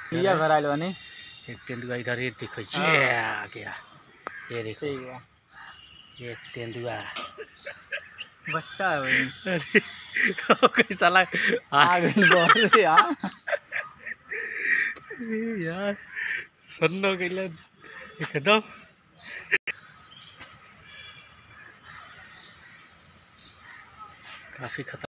चिड़ियाघर आइल बानी। एक तेंदुआ इधर ये देखो आ गया, ये देखो ये तेंदुआ बच्चा है भाई। अरे कैसा लग यार सन्नो के लिए एकदम काफी खतरनाक।